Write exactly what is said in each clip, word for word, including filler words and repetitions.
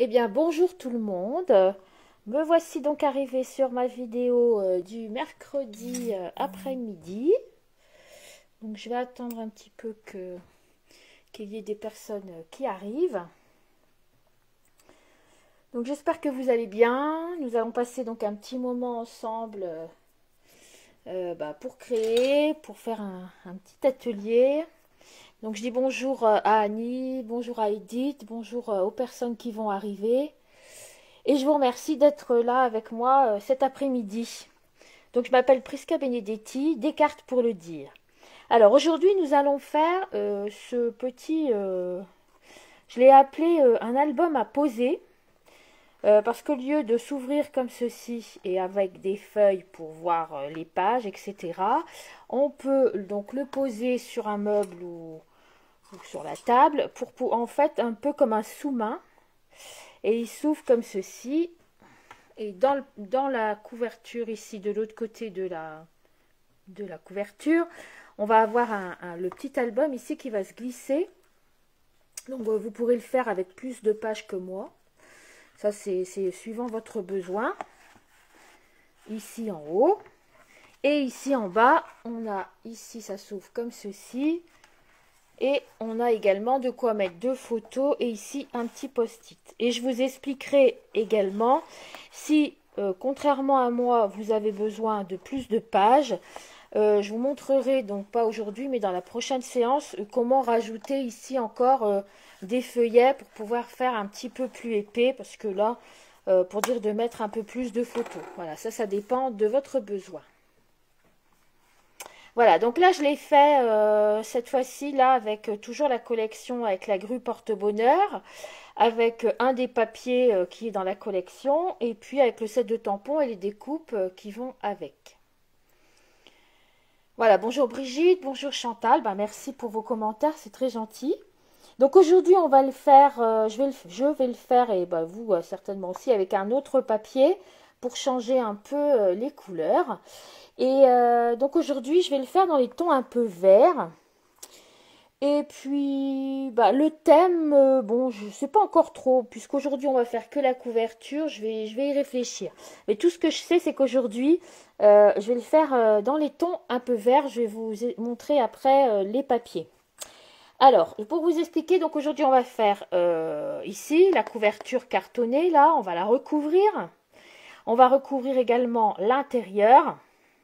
Eh bien, bonjour tout le monde. Me voici donc arrivée sur ma vidéo euh, du mercredi euh, après-midi. Donc, je vais attendre un petit peu que qu'il y ait des personnes euh, qui arrivent. Donc, j'espère que vous allez bien. Nous allons passer donc un petit moment ensemble euh, euh, bah, pour créer, pour faire un, un petit atelier. Donc, je dis bonjour euh, à Annie, bonjour à Edith, bonjour euh, aux personnes qui vont arriver. Et je vous remercie d'être là avec moi euh, cet après-midi. Donc je m'appelle Prisca Benedetti, Descartes pour le dire. Alors aujourd'hui nous allons faire euh, ce petit, euh, je l'ai appelé euh, un album à poser, euh, parce qu'au lieu de s'ouvrir comme ceci et avec des feuilles pour voir euh, les pages, et cetera, on peut donc le poser sur un meuble ou, ou sur la table, pour, pour en fait un peu comme un sous-main, et il s'ouvre comme ceci. Et dans, le, dans la couverture ici, de l'autre côté de la, de la couverture, on va avoir un, un, le petit album ici qui va se glisser. Donc vous pourrez le faire avec plus de pages que moi. Ça c'est suivant votre besoin. Ici en haut. Et ici en bas, on a, ici ça s'ouvre comme ceci. Et on a également de quoi mettre deux photos et ici un petit post-it. Et je vous expliquerai également si, euh, contrairement à moi, vous avez besoin de plus de pages. Euh, je vous montrerai, donc pas aujourd'hui, mais dans la prochaine séance, euh, comment rajouter ici encore euh, des feuillets pour pouvoir faire un petit peu plus épais. Parce que là, euh, pour dire de mettre un peu plus de photos. Voilà, ça, ça dépend de votre besoin. Voilà, donc là je l'ai fait euh, cette fois-ci là avec euh, toujours la collection avec la grue porte-bonheur, avec euh, un des papiers euh, qui est dans la collection et puis avec le set de tampons et les découpes euh, qui vont avec. Voilà, bonjour Brigitte, bonjour Chantal, ben, merci pour vos commentaires, c'est très gentil. Donc aujourd'hui on va le faire, euh, je, vais le, je vais le faire et ben, vous euh, certainement aussi avec un autre papier pour changer un peu euh, les couleurs. Et euh, donc aujourd'hui, je vais le faire dans les tons un peu verts. Et puis, bah, le thème, euh, bon, je ne sais pas encore trop, puisqu'aujourd'hui, on va faire que la couverture. Je vais, je vais y réfléchir. Mais tout ce que je sais, c'est qu'aujourd'hui, euh, je vais le faire euh, dans les tons un peu verts. Je vais vous montrer après euh, les papiers. Alors, pour vous expliquer, donc aujourd'hui, on va faire euh, ici la couverture cartonnée. Là, on va la recouvrir. On va recouvrir également l'intérieur.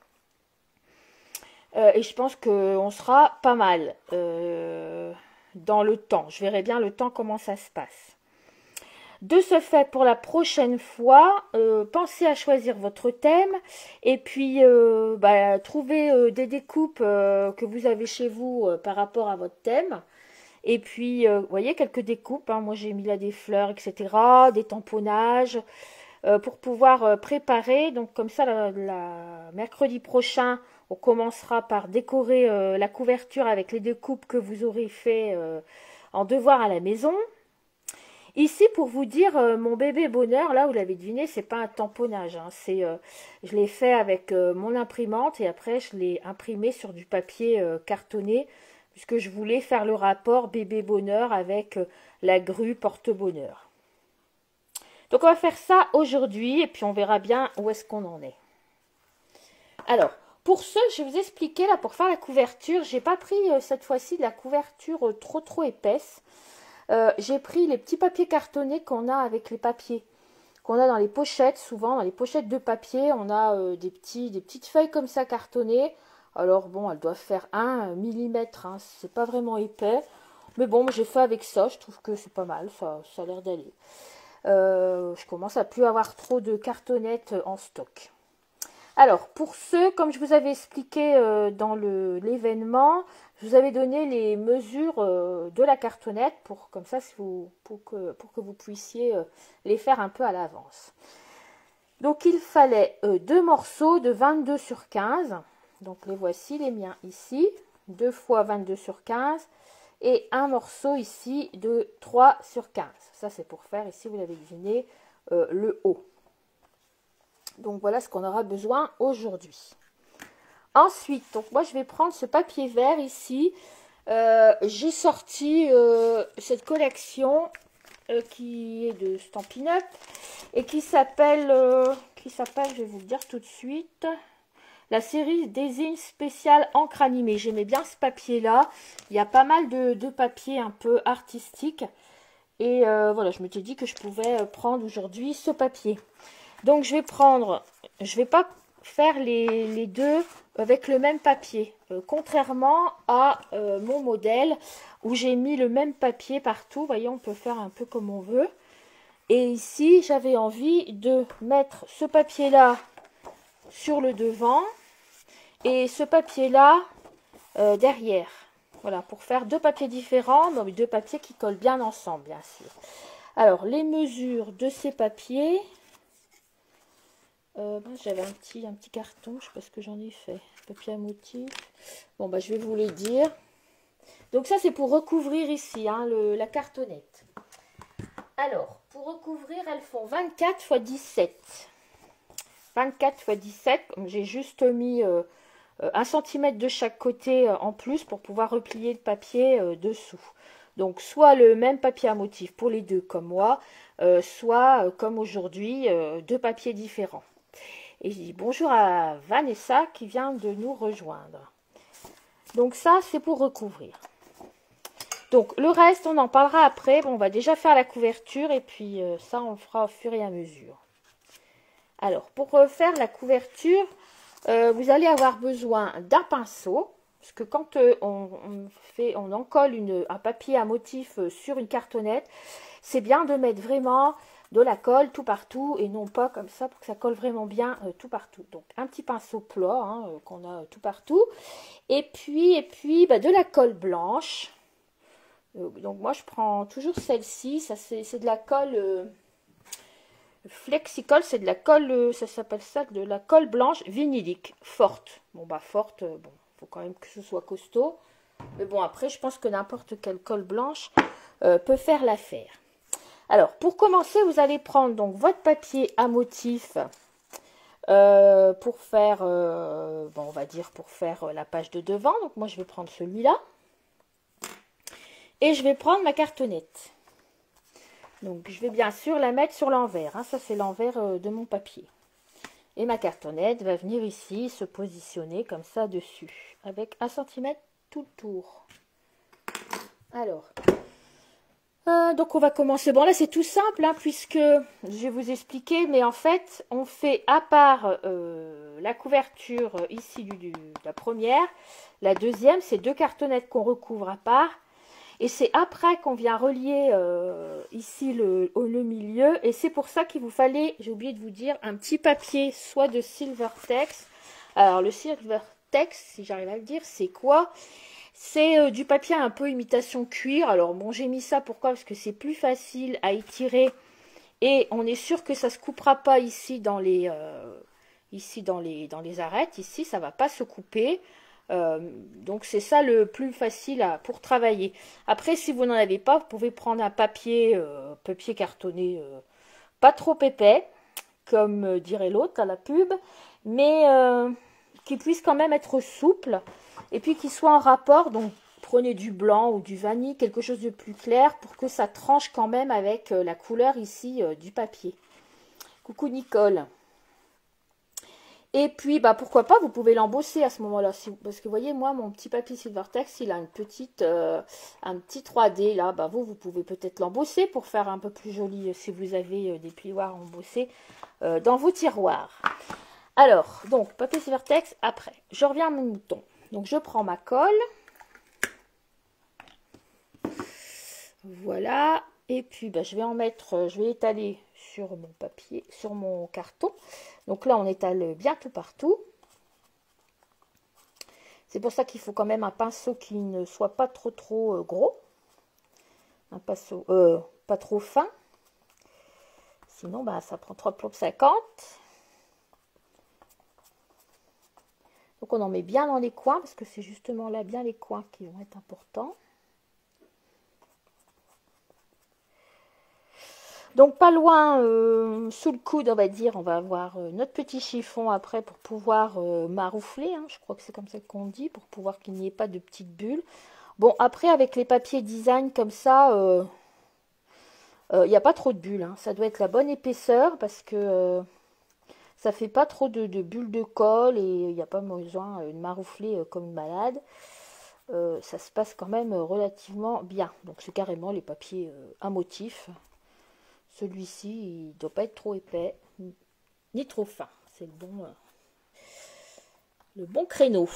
Euh, et je pense qu'on sera pas mal euh, dans le temps. Je verrai bien le temps comment ça se passe. De ce fait, pour la prochaine fois, euh, pensez à choisir votre thème et puis euh, bah, trouver euh, des découpes euh, que vous avez chez vous euh, par rapport à votre thème. Et puis, euh, vous voyez, quelques découpes. Hein. Moi, j'ai mis là des fleurs, et cetera, des tamponnages euh, pour pouvoir euh, préparer. Donc, comme ça, la, la mercredi prochain, on commencera par décorer euh, la couverture avec les découpes que vous aurez fait euh, en devoir à la maison. Ici, pour vous dire, euh, mon bébé bonheur, là, vous l'avez deviné, c'est pas un tamponnage. Hein, c'est, euh, je l'ai fait avec euh, mon imprimante et après, je l'ai imprimé sur du papier euh, cartonné puisque je voulais faire le rapport bébé bonheur avec euh, la grue porte-bonheur. Donc, on va faire ça aujourd'hui et puis on verra bien où est-ce qu'on en est. Alors, pour ce, je vais vous expliquer là, pour faire la couverture, j'ai pas pris euh, cette fois-ci de la couverture euh, trop trop épaisse. Euh, j'ai pris les petits papiers cartonnés qu'on a avec les papiers, qu'on a dans les pochettes, souvent dans les pochettes de papier, on a euh, des, petits, des petites feuilles comme ça cartonnées. Alors bon, elles doivent faire un millimètre, hein, c'est pas vraiment épais. Mais bon, j'ai fait avec ça, je trouve que c'est pas mal, ça, ça a l'air d'aller. Euh, je commence à plus avoir trop de cartonnettes en stock. Alors, pour ceux, comme je vous avais expliqué euh, dans l'événement, je vous avais donné les mesures euh, de la cartonnette pour, comme ça, si vous, pour, que, pour que vous puissiez euh, les faire un peu à l'avance. Donc, il fallait euh, deux morceaux de vingt-deux sur quinze. Donc, les voici, les miens ici. deux fois vingt-deux sur quinze. Et un morceau ici de trois sur quinze. Ça, c'est pour faire, ici, vous l'avez deviné, euh, le haut. Donc voilà ce qu'on aura besoin aujourd'hui. Ensuite, donc moi je vais prendre ce papier vert ici. Euh, J'ai sorti euh, cette collection euh, qui est de Stampin' Up et qui s'appelle, euh, qui s'appelle, je vais vous le dire tout de suite, la série Design spécial encre animée. J'aimais bien ce papier-là. Il y a pas mal de, de papiers un peu artistiques. Et euh, voilà, je me suis dit que je pouvais prendre aujourd'hui ce papier. Donc, je vais prendre, je vais pas faire les, les deux avec le même papier. Euh, contrairement à euh, mon modèle où j'ai mis le même papier partout. Vous voyez, on peut faire un peu comme on veut. Et ici, j'avais envie de mettre ce papier-là sur le devant et ce papier-là euh, derrière. Voilà, pour faire deux papiers différents, mais deux papiers qui collent bien ensemble, bien sûr. Alors, les mesures de ces papiers... Euh, j'avais un petit, un petit carton, je ne sais pas ce que j'en ai fait. Papier à motif. Bon, bah, je vais vous les dire. Donc, ça, c'est pour recouvrir ici, hein, le, la cartonnette. Alors, pour recouvrir, elles font vingt-quatre fois dix-sept. vingt-quatre fois dix-sept. J'ai juste mis euh, un centimètre de chaque côté euh, en plus pour pouvoir replier le papier euh, dessous. Donc, soit le même papier à motif pour les deux comme moi, euh, soit euh, comme aujourd'hui, euh, deux papiers différents. Et je dis bonjour à Vanessa qui vient de nous rejoindre. Donc ça, c'est pour recouvrir. Donc le reste, on en parlera après. Bon, on va déjà faire la couverture et puis euh, ça, on le fera au fur et à mesure. Alors, pour faire la couverture, euh, vous allez avoir besoin d'un pinceau. Parce que quand euh, on, on, fait, on encolle une, un papier à motif euh, sur une cartonnette, c'est bien de mettre vraiment de la colle tout partout et non pas comme ça pour que ça colle vraiment bien euh, tout partout. Donc un petit pinceau plat hein, euh, qu'on a euh, tout partout. Et puis, et puis bah, de la colle blanche. Euh, donc moi je prends toujours celle-ci. Ça c'est de la colle euh, Flexicol, c'est de la colle, euh, ça s'appelle ça, de la colle blanche vinylique, forte. Bon bah forte, euh, bon, faut quand même que ce soit costaud. Mais bon après je pense que n'importe quelle colle blanche euh, peut faire l'affaire. Alors, pour commencer, vous allez prendre donc votre papier à motif euh, pour faire, euh, bon, on va dire pour faire la page de devant. Donc, moi, je vais prendre celui-là. Et je vais prendre ma cartonnette. Donc, je vais bien sûr la mettre sur l'envers. Hein. Ça, c'est l'envers euh, de mon papier. Et ma cartonnette va venir ici, se positionner comme ça dessus. Avec un centimètre tout le tour. Alors... Euh, donc on va commencer. Bon là c'est tout simple hein, puisque je vais vous expliquer, mais en fait on fait à part euh, la couverture ici du, du, de la première, la deuxième c'est deux cartonnettes qu'on recouvre à part et c'est après qu'on vient relier euh, ici le, le milieu et c'est pour ça qu'il vous fallait, j'ai oublié de vous dire, un petit papier soit de Silvertex. Alors le Silvertex, si j'arrive à le dire, c'est quoi ? C'est euh, du papier un peu imitation cuir. Alors bon, j'ai mis ça pourquoi? Parce que c'est plus facile à étirer et on est sûr que ça se coupera pas ici dans les euh, ici dans les dans les arêtes. Ici, ça va pas se couper. Euh, donc c'est ça le plus facile à, pour travailler. Après, si vous n'en avez pas, vous pouvez prendre un papier euh, papier cartonné euh, pas trop épais, comme euh, dirait l'autre à la pub, mais euh, qui puisse quand même être souple. Et puis qu'il soit en rapport, donc prenez du blanc ou du vanille, quelque chose de plus clair pour que ça tranche quand même avec euh, la couleur ici euh, du papier. Coucou Nicole. Et puis, bah pourquoi pas, vous pouvez l'embosser à ce moment-là. Si, parce que vous voyez, moi, mon petit papier Silvertex, il a une petite, euh, un petit trois D là. Bah vous, vous pouvez peut-être l'embosser pour faire un peu plus joli euh, si vous avez euh, des plioirs embossés euh, dans vos tiroirs. Alors, donc, papier Silvertex, après. Je reviens à mon mouton. Donc, je prends ma colle. Voilà. Et puis, bah, je vais en mettre, je vais étaler sur mon papier, sur mon carton. Donc là, on étale bien tout partout. C'est pour ça qu'il faut quand même un pinceau qui ne soit pas trop, trop euh, gros. Un pinceau euh, pas trop fin. Sinon, bah, ça prend trois plombes cinquante. Donc on en met bien dans les coins parce que c'est justement là bien les coins qui vont être importants. Donc pas loin euh, sous le coude on va dire, on va avoir euh, notre petit chiffon après pour pouvoir euh, maroufler, hein, je crois que c'est comme ça qu'on dit, pour pouvoir qu'il n'y ait pas de petites bulles. Bon après avec les papiers design comme ça, euh, Il euh, n'y a pas trop de bulles, hein. Ça doit être la bonne épaisseur parce que euh, ça fait pas trop de, de bulles de colle et il n'y a pas besoin de maroufler euh, comme une malade. Euh, ça se passe quand même relativement bien. Donc c'est carrément les papiers euh, à motif. Celui-ci, il ne doit pas être trop épais ni trop fin. C'est le bon, euh, le bon créneau.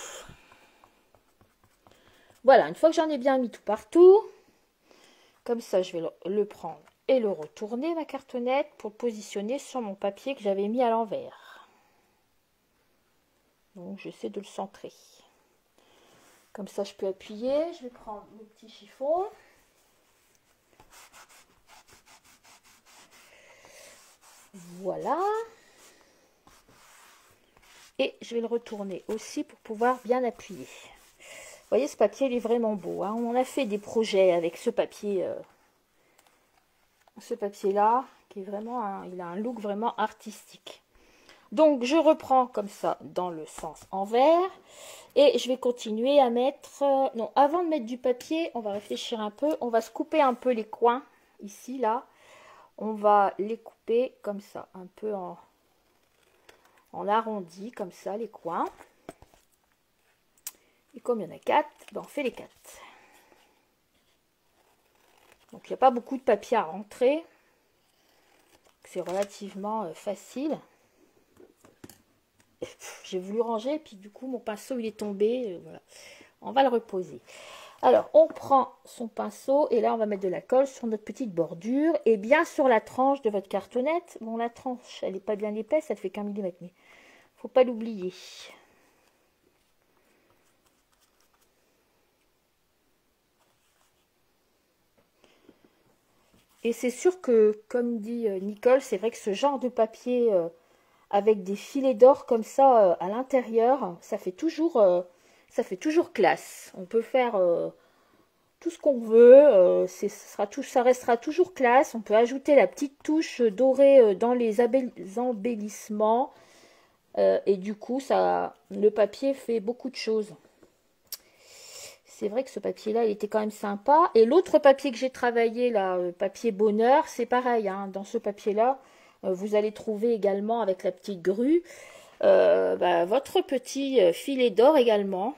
Voilà, une fois que j'en ai bien mis tout partout, comme ça je vais le, le prendre et le retourner, ma cartonnette, pour le positionner sur mon papier que j'avais mis à l'envers. Donc j'essaie de le centrer. Comme ça je peux appuyer. Je vais prendre mon petit chiffon. Voilà. Et je vais le retourner aussi pour pouvoir bien appuyer. Vous voyez, ce papier, il est vraiment beau, hein. On a fait des projets avec ce papier. Euh, ce papier-là, qui est vraiment, un, il a un look vraiment artistique. Donc, je reprends comme ça dans le sens envers. Et je vais continuer à mettre... Euh, non, avant de mettre du papier, on va réfléchir un peu. On va se couper un peu les coins, ici, là. On va les couper comme ça, un peu en, en arrondi, comme ça, les coins. Et comme il y en a quatre, ben on fait les quatre. Donc il n'y a pas beaucoup de papier à rentrer. C'est relativement euh, facile. J'ai voulu ranger, puis du coup mon pinceau il est tombé. Euh, voilà. On va le reposer. Alors on prend son pinceau et là on va mettre de la colle sur notre petite bordure et bien sur la tranche de votre cartonnette. Bon, la tranche elle n'est pas bien épaisse, elle fait qu'un millimètre, mais faut pas l'oublier. Et c'est sûr que, comme dit Nicole, c'est vrai que ce genre de papier euh, avec des filets d'or comme ça euh, à l'intérieur, ça fait toujours, euh, ça fait toujours classe. On peut faire euh, tout ce qu'on veut, euh, ce sera tout, ça restera toujours classe. On peut ajouter la petite touche dorée euh, dans les embellissements euh, et du coup, ça, le papier fait beaucoup de choses. C'est vrai que ce papier-là, il était quand même sympa. Et l'autre papier que j'ai travaillé, là, papier bonheur, c'est pareil. Hein, dans ce papier-là, euh, vous allez trouver également avec la petite grue euh, bah, votre petit filet d'or également.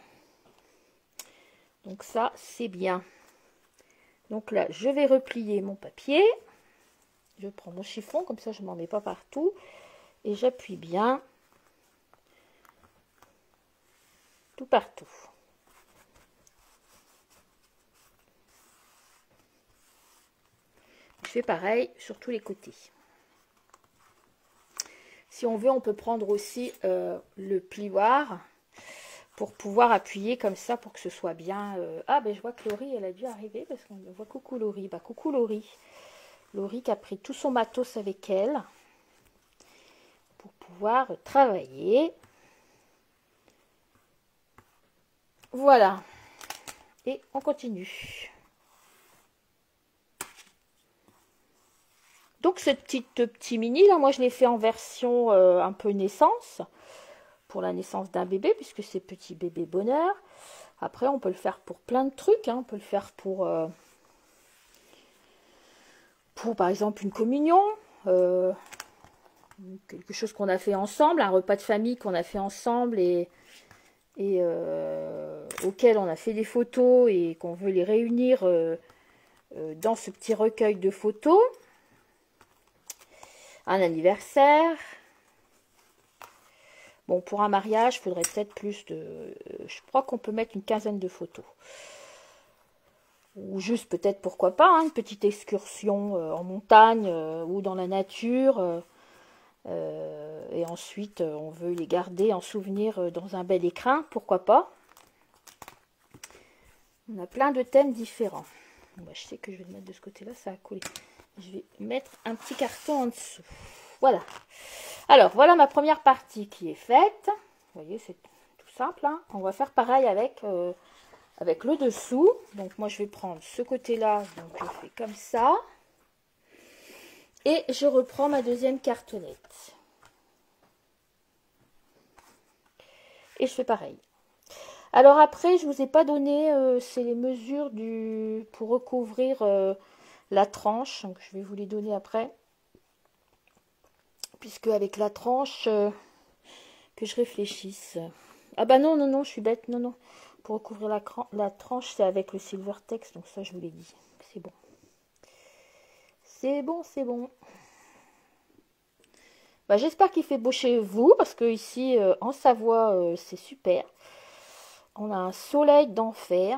Donc ça, c'est bien. Donc là, je vais replier mon papier. Je prends mon chiffon, comme ça je ne m'en mets pas partout. Et j'appuie bien tout partout. Je fais pareil sur tous les côtés. Si on veut, on peut prendre aussi euh, le plioir pour pouvoir appuyer comme ça pour que ce soit bien. Euh... Ah, ben je vois que Laurie, elle a dû arriver parce qu'on voit coucou Laurie. Bah, coucou Laurie. Laurie qui a pris tout son matos avec elle pour pouvoir travailler. Voilà. Et on continue. Donc ce petit, petit mini là, moi je l'ai fait en version euh, un peu naissance, pour la naissance d'un bébé, puisque c'est petit bébé bonheur. Après on peut le faire pour plein de trucs, hein. On peut le faire pour, euh, pour par exemple une communion, euh, quelque chose qu'on a fait ensemble, un repas de famille qu'on a fait ensemble et, et euh, auquel on a fait des photos et qu'on veut les réunir euh, euh, dans ce petit recueil de photos. Un anniversaire. Bon, pour un mariage, il faudrait peut-être plus de... Je crois qu'on peut mettre une quinzaine de photos. Ou juste peut-être, pourquoi pas, hein, une petite excursion euh, en montagne euh, ou dans la nature. Euh, euh, et ensuite, euh, on veut les garder en souvenir euh, dans un bel écrin, pourquoi pas. On a plein de thèmes différents. Bon, bah, je sais que je vais le mettre de ce côté-là, ça a collé. Je vais mettre un petit carton en dessous. Voilà. Alors, voilà ma première partie qui est faite. Vous voyez, c'est tout simple. Hein. On va faire pareil avec, euh, avec le dessous. Donc, moi, je vais prendre ce côté-là. Donc, je fais comme ça. Et je reprends ma deuxième cartonnette. Et je fais pareil. Alors après, je ne vous ai pas donné, euh, c'est les mesures du pour recouvrir... Euh, la tranche, donc je vais vous les donner après. Puisque avec la tranche, euh, que je réfléchisse. Ah bah non, non, non, je suis bête, non, non. Pour recouvrir la, la tranche, c'est avec le Silvertex, donc ça je vous l'ai dit. C'est bon. C'est bon, c'est bon. Bah, j'espère qu'il fait beau chez vous, parce que ici, euh, en Savoie, euh, c'est super. On a un soleil d'enfer.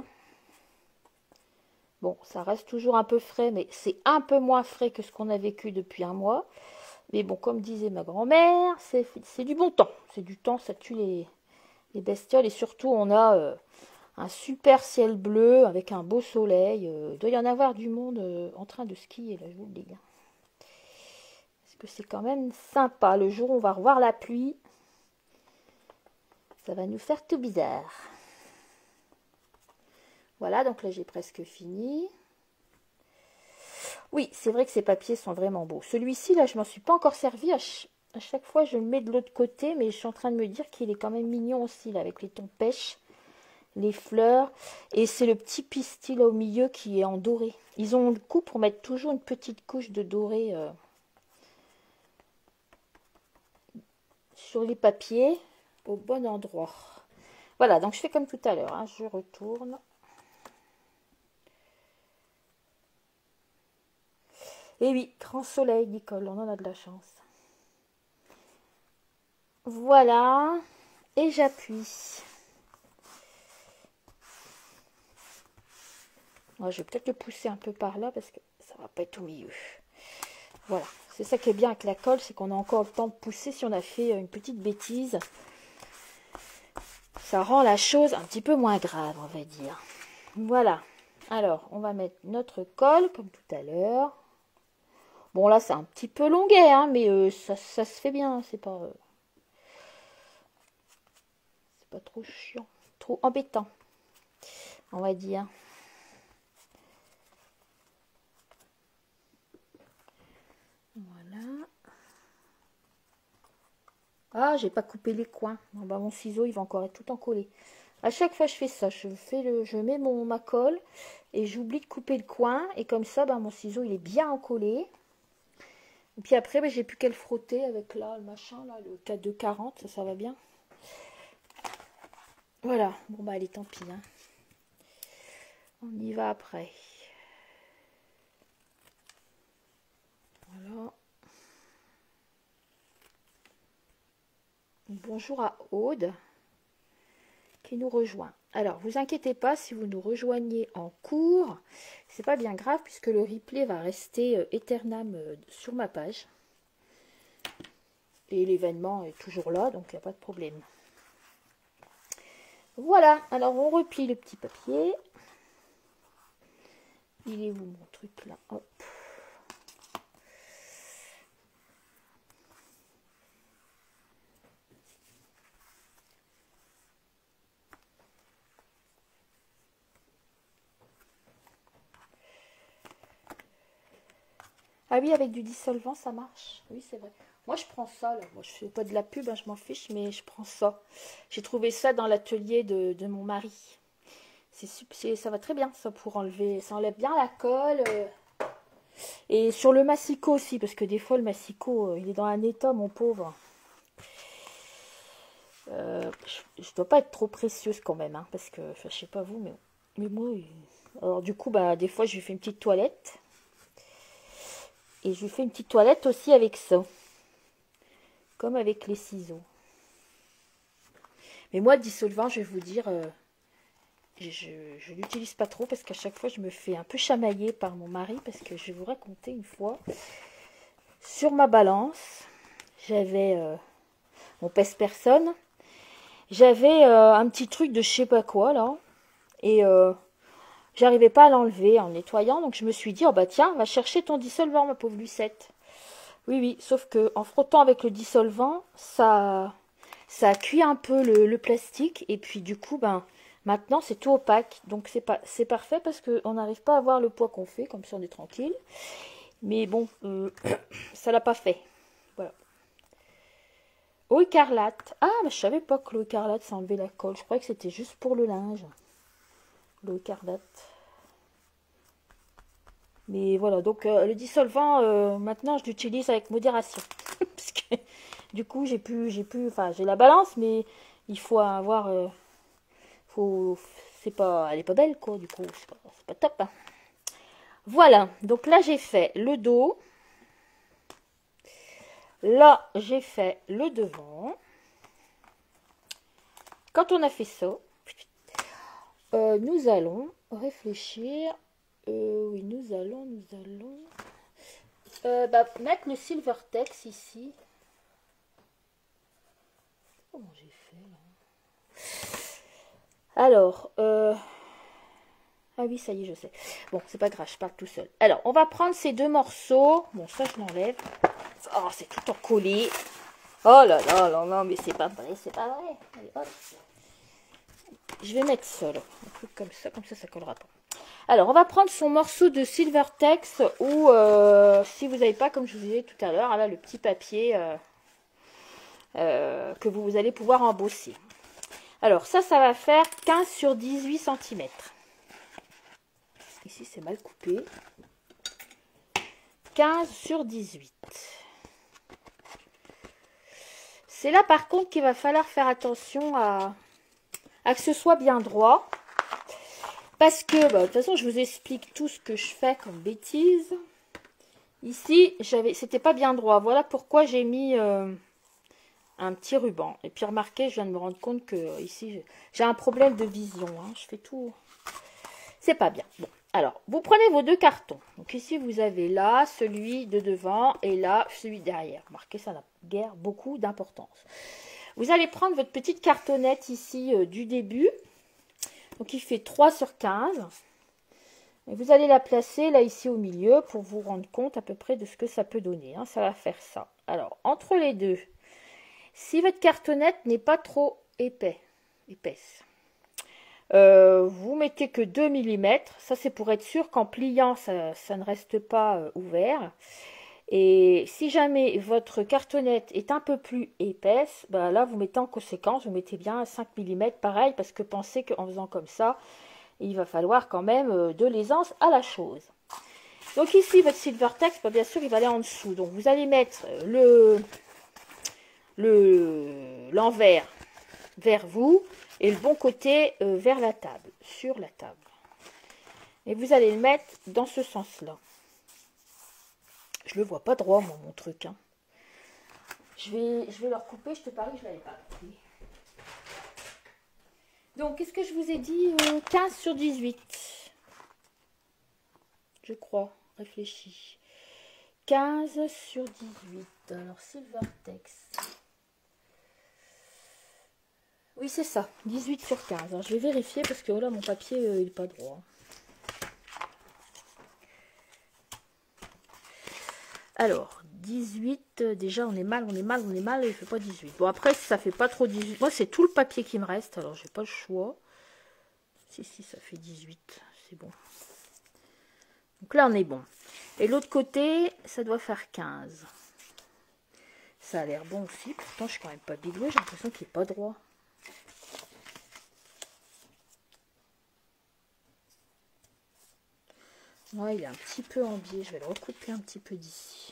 Bon, ça reste toujours un peu frais, mais c'est un peu moins frais que ce qu'on a vécu depuis un mois. Mais bon, comme disait ma grand-mère, c'est du bon temps. C'est du temps, ça tue les, les bestioles. Et surtout, on a euh, un super ciel bleu avec un beau soleil. Euh, il doit y en avoir du monde euh, en train de skier, là, je vous le dis. Parce que c'est quand même sympa. Le jour où on va revoir la pluie, ça va nous faire tout bizarre. Voilà, donc là j'ai presque fini. Oui, c'est vrai que ces papiers sont vraiment beaux. Celui-ci, là, je m'en suis pas encore servi. À, ch à chaque fois, je le mets de l'autre côté, mais je suis en train de me dire qu'il est quand même mignon aussi, là, avec les tons pêche, les fleurs. Et c'est le petit pistil là au milieu qui est en doré. Ils ont le coup pour mettre toujours une petite couche de doré euh, sur les papiers au bon endroit. Voilà, donc je fais comme tout à l'heure. Hein, je retourne. Et oui, grand soleil, Nicole, on en a de la chance. Voilà, et j'appuie. Ouais, je vais peut-être le pousser un peu par là parce que ça va pas être au milieu. Voilà, c'est ça qui est bien avec la colle, c'est qu'on a encore le temps de pousser si on a fait une petite bêtise. Ça rend la chose un petit peu moins grave, on va dire. Voilà, alors on va mettre notre colle comme tout à l'heure. Bon là c'est un petit peu longuet, hein, mais euh, ça, ça se fait bien, c'est pas, euh, c'est pas trop chiant, trop embêtant, on va dire. Voilà. Ah, j'ai pas coupé les coins. Bon, bah, mon ciseau, il va encore être tout encollé. À chaque fois, je fais ça. Je fais le, je mets mon ma colle et j'oublie de couper le coin. Et comme ça, bah, mon ciseau, il est bien encollé. Et puis après, bah, j'ai plus qu'à le frotter avec là, le machin, là, le K deux quarante. Ça, ça va bien. Voilà. Bon, bah, allez, tant pis. Hein. On y va après. Voilà. Bonjour à Aude qui nous rejoint. Alors, vous inquiétez pas si vous nous rejoignez en cours, c'est pas bien grave puisque le replay va rester euh, éternam euh, sur ma page. Et l'événement est toujours là, donc il n'y a pas de problème. Voilà, alors on replie le petit papier. Il est où mon truc là? Hop. Ah oui, avec du dissolvant, ça marche. Oui, c'est vrai. Moi, je prends ça. Là. Moi, je fais pas de la pub, hein, je m'en fiche, mais je prends ça. J'ai trouvé ça dans l'atelier de, de mon mari. C'est, ça va très bien, ça, pour enlever. Ça enlève bien la colle. Euh, et sur le massicot aussi, parce que des fois, le massicot, euh, il est dans un état, mon pauvre. Euh, je, je dois pas être trop précieuse quand même, hein, parce que, enfin, je sais pas vous, mais, mais moi, il... alors du coup, bah, des fois, je lui fais une petite toilette. Et je lui fais une petite toilette aussi avec ça. Comme avec les ciseaux. Mais moi, le dissolvant, je vais vous dire, euh, je ne l'utilise pas trop parce qu'à chaque fois, je me fais un peu chamailler par mon mari. Parce que je vais vous raconter une fois, sur ma balance, j'avais, euh, on pèse personne, j'avais euh, un petit truc de je sais pas quoi là. Et euh, j'arrivais pas à l'enlever en nettoyant. Donc je me suis dit, oh bah tiens, va chercher ton dissolvant, ma pauvre Lucette. Oui, oui, sauf que en frottant avec le dissolvant, ça, ça cuit un peu le, le plastique. Et puis du coup, ben, maintenant c'est tout opaque. Donc c'est pas, c'est parfait parce qu'on n'arrive pas à voir le poids qu'on fait, comme ça on est tranquille. Mais bon, euh, ça l'a pas fait. Voilà. Eau écarlate. Ah, mais je savais pas que l'eau écarlate ça enlevait la colle. Je croyais que c'était juste pour le linge. L'eau écarlate. Mais voilà, donc euh, le dissolvant, euh, maintenant, je l'utilise avec modération. Parce que du coup, j'ai plus, j'ai plus, enfin, j'ai la balance, mais il faut avoir, euh, faut, c'est pas, elle est pas belle, quoi, du coup, c'est pas, c'est pas top. Hein. Voilà, donc là, j'ai fait le dos. Là, j'ai fait le devant. Quand on a fait ça, euh, nous allons réfléchir. Euh, oui, nous allons, nous allons euh, bah, mettre le Silvertex ici. Comment j'ai fait là? Alors, euh... ah oui, ça y est, je sais. Bon, c'est pas grave, je parle tout seul. Alors, on va prendre ces deux morceaux. Bon, ça, je l'enlève. Oh, c'est tout encollé. Oh là là là là, mais c'est pas vrai, c'est pas vrai. Allez, hop. Je vais mettre ça, là. Un truc comme ça, comme ça, ça collera pas. Alors, on va prendre son morceau de Silvertex ou, euh, si vous n'avez pas, comme je vous disais tout à l'heure, là, le petit papier euh, euh, que vous allez pouvoir embosser. Alors, ça, ça va faire quinze sur dix-huit centimètres. Ici, c'est mal coupé. quinze sur dix-huit. C'est là, par contre, qu'il va falloir faire attention à, à que ce soit bien droit. Parce que, bah, de toute façon, je vous explique tout ce que je fais comme bêtise. Ici, j'avais, c'était pas bien droit. Voilà pourquoi j'ai mis euh, un petit ruban. Et puis, remarquez, je viens de me rendre compte que euh, ici, j'ai un problème de vision. Hein. Je fais tout. C'est pas bien. Bon, alors, vous prenez vos deux cartons. Donc ici, vous avez là, celui de devant et là, celui derrière. Remarquez, ça n'a guère beaucoup d'importance. Vous allez prendre votre petite cartonnette ici euh, du début. Donc, il fait trois sur quinze. Et vous allez la placer là, ici au milieu, pour vous rendre compte à peu près de ce que ça peut donner. Hein. Ça va faire ça. Alors, entre les deux, si votre cartonnette n'est pas trop épais, épaisse, euh, vous mettez que deux millimètres. Ça, c'est pour être sûr qu'en pliant, ça, ça ne reste pas euh, ouvert. Et si jamais votre cartonnette est un peu plus épaisse, ben là, vous mettez en conséquence, vous mettez bien cinq millimètres, pareil, parce que pensez qu'en faisant comme ça, il va falloir quand même de l'aisance à la chose. Donc ici, votre Silvertex, ben bien sûr, il va aller en dessous. Donc vous allez mettre le le l'envers vers vous et le bon côté euh, vers la table, sur la table. Et vous allez le mettre dans ce sens-là. Je le vois pas droit, moi, mon truc. Hein. Je vais, je vais le recouper, je te parie que je ne l'avais pas coupé. Donc, qu'est-ce que je vous ai dit euh, quinze sur dix-huit. Je crois, réfléchis. quinze sur dix-huit. Alors, Silvertex. Oui, c'est ça. dix-huit sur quinze. Alors, je vais vérifier parce que là, mon papier, euh, il n'est pas droit. Alors, dix-huit, déjà on est mal, on est mal, on est mal, et il ne fait pas dix-huit. Bon, après, ça fait pas trop dix-huit. Moi, c'est tout le papier qui me reste, alors j'ai pas le choix. Si, si, ça fait dix-huit, c'est bon. Donc là, on est bon. Et l'autre côté, ça doit faire quinze. Ça a l'air bon aussi, pourtant, je suis quand même pas bidouée, j'ai l'impression qu'il n'est pas droit. Ouais, il est un petit peu en biais, je vais le recouper un petit peu d'ici.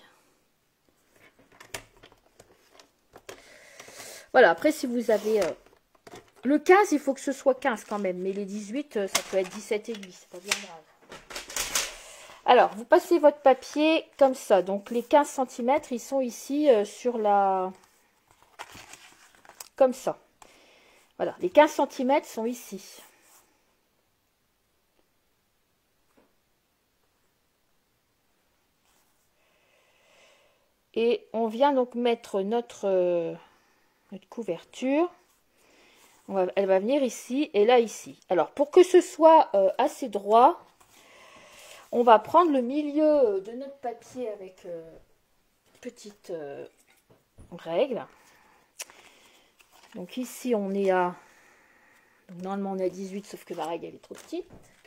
Voilà, après, si vous avez... Euh, le quinze, il faut que ce soit quinze quand même. Mais les dix-huit, euh, ça peut être dix-sept et demi. C'est pas bien grave. Alors, vous passez votre papier comme ça. Donc, les quinze centimètres, ils sont ici euh, sur la... Comme ça. Voilà, les quinze centimètres sont ici. Et on vient donc mettre notre... Euh, notre couverture, on va, elle va venir ici et là ici. Alors pour que ce soit euh, assez droit, on va prendre le milieu de notre papier avec euh, petite euh, règle. Donc ici on est à, donc normalement on est à dix-huit, sauf que la règle elle est trop petite.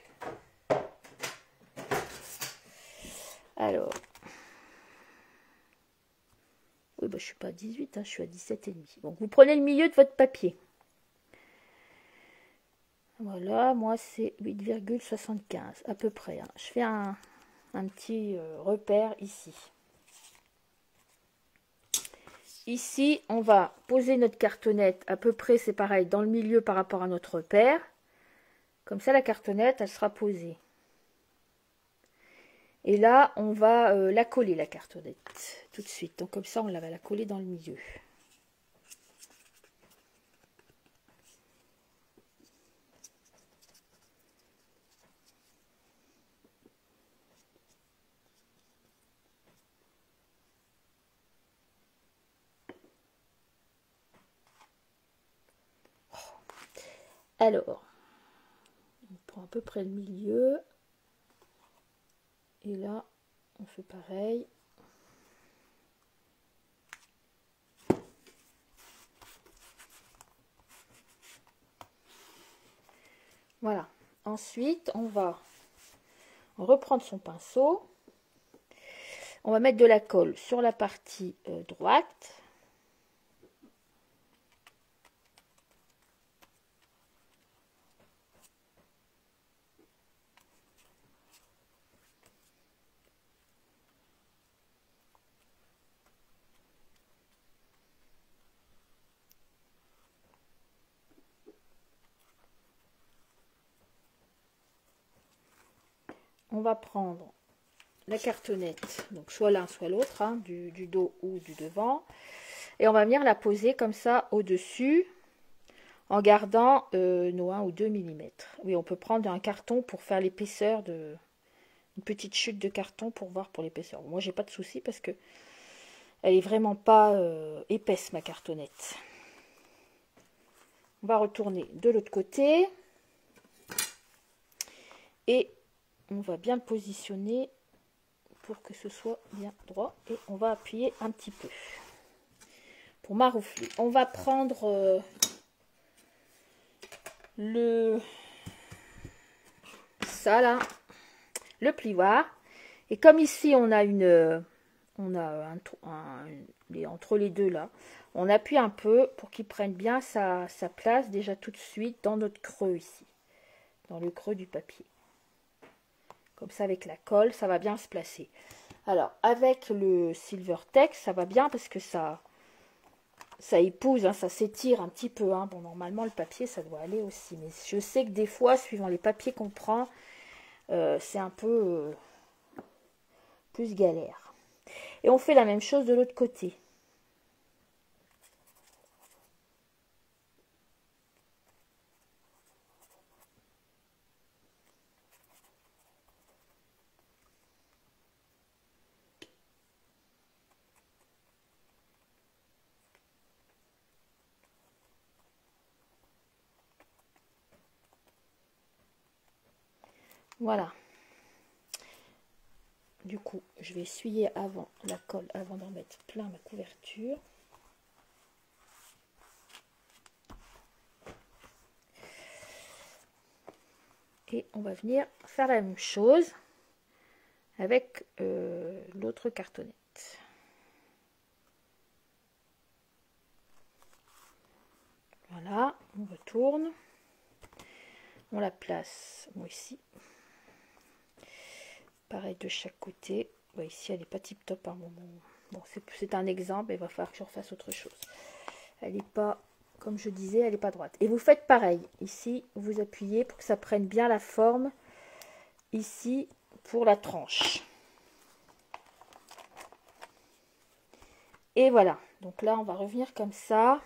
Alors, oui, bah, je suis pas à dix-huit, hein, je suis à dix-sept et demi. Donc vous prenez le milieu de votre papier. Voilà, moi c'est huit virgule soixante-quinze à peu près. Hein. Je fais un, un petit euh, repère ici. Ici, on va poser notre cartonnette à peu près, c'est pareil, dans le milieu par rapport à notre repère. Comme ça, la cartonnette, elle sera posée. Et là, on va euh, la coller, la cartonnette, tout de suite. Donc, comme ça, on la va la coller dans le milieu. Alors, on prend à peu près le milieu. Et là, on fait pareil. Voilà. Ensuite, on va reprendre son pinceau. On va mettre de la colle sur la partie euh, droite. On va prendre la cartonnette, donc soit l'un soit l'autre, hein, du, du dos ou du devant, et on va venir la poser comme ça au-dessus, en gardant euh, nos un ou deux millimètres. Oui, on peut prendre un carton pour faire l'épaisseur de... Une petite chute de carton pour voir pour l'épaisseur. Moi, j'ai pas de souci parce que elle est vraiment pas euh, épaisse, ma cartonnette. On va retourner de l'autre côté. Et on va bien le positionner pour que ce soit bien droit. Et on va appuyer un petit peu pour maroufler. On va prendre euh, le ça là, le plioir. Et comme ici on a une, on a un, un, les, entre les deux là, on appuie un peu pour qu'il prenne bien sa, sa place déjà tout de suite dans notre creux ici, dans le creux du papier. Comme ça, avec la colle, ça va bien se placer. Alors, avec le Silvertex, ça va bien parce que ça, ça épouse, hein, ça s'étire un petit peu. Hein. Bon, normalement, le papier, ça doit aller aussi. Mais je sais que des fois, suivant les papiers qu'on prend, euh, c'est un peu euh, plus galère. Et on fait la même chose de l'autre côté. Voilà. Du coup, je vais essuyer avant la colle, avant d'en mettre plein ma couverture. Et on va venir faire la même chose avec euh, l'autre cartonnette. Voilà, on retourne. On la place bon, ici. Pareil de chaque côté. Bon, ici, elle n'est pas tip top. Hein, bon, bon, bon, c'est un exemple. Il va falloir que je refasse autre chose. Elle n'est pas, comme je disais, elle n'est pas droite. Et vous faites pareil. Ici, vous appuyez pour que ça prenne bien la forme. Ici, pour la tranche. Et voilà. Donc là, on va revenir comme ça.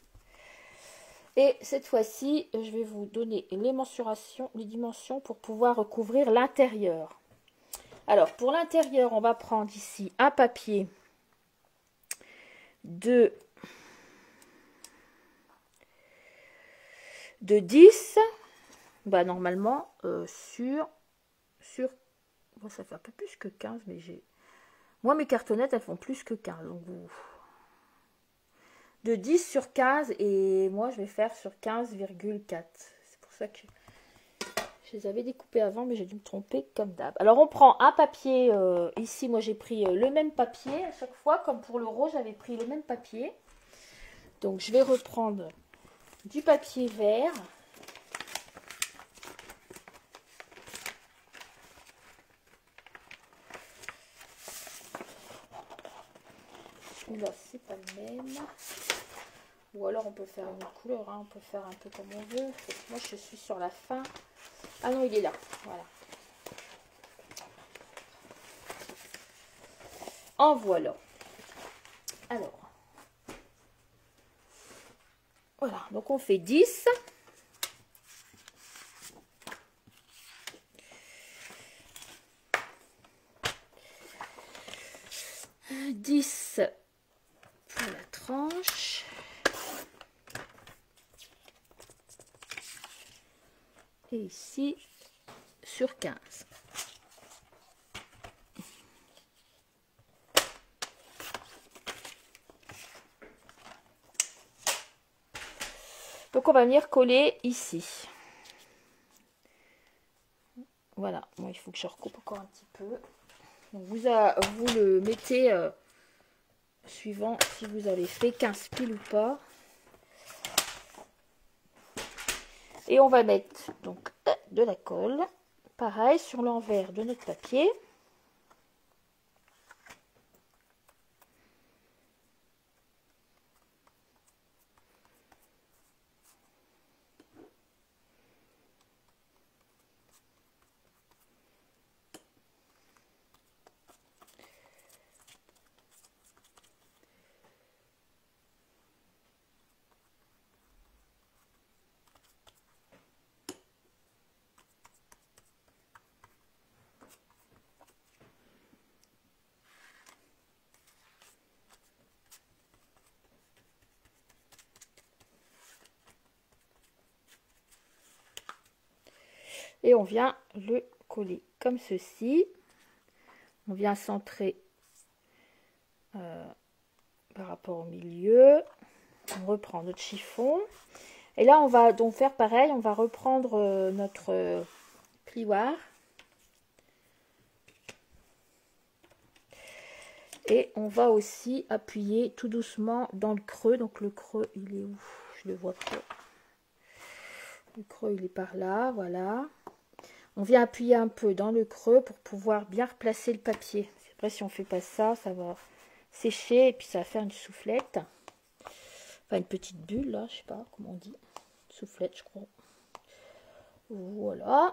Et cette fois-ci, je vais vous donner les mensurations, les dimensions pour pouvoir recouvrir l'intérieur. Alors, pour l'intérieur, on va prendre ici un papier de, de dix. Bah, normalement, euh, sur, sur bon, ça fait un peu plus que quinze, mais j'ai... Moi, mes cartonnettes, elles font plus que quinze. Donc, vous... De dix sur quinze, et moi, je vais faire sur quinze virgule quatre. C'est pour ça que... Je les avais découpés avant, mais j'ai dû me tromper comme d'hab. Alors, on prend un papier. Euh, ici, moi, j'ai pris euh, le même papier. À chaque fois, comme pour le rose, j'avais pris le même papier. Donc, je vais reprendre du papier vert. celui-là, c'est pas le même. Ou alors on peut faire une autre couleur, hein. On peut faire un peu comme on veut. Moi je suis sur la fin. Ah non, il est là, voilà. En voilà. Alors. Voilà, donc on fait dix. dix pour la tranche. Et ici, sur quinze. Donc, on va venir coller ici. Voilà. Bon, il faut que je recoupe encore un petit peu. Donc, vous, a, vous le mettez euh, suivant si vous avez fait quinze piles ou pas. Et on va mettre donc de la colle, pareil sur l'envers de notre papier. Et on vient le coller comme ceci. On vient centrer euh, par rapport au milieu. On reprend notre chiffon. Et là, on va donc faire pareil. On va reprendre euh, notre euh, plioir. Et on va aussi appuyer tout doucement dans le creux. Donc le creux, il est où? Je le vois pas. Le creux, il est par là, voilà. On vient appuyer un peu dans le creux pour pouvoir bien replacer le papier. Après, si on ne fait pas ça, ça va sécher et puis ça va faire une soufflette. Enfin, une petite bulle, là, je sais pas comment on dit. Soufflette, je crois. Voilà.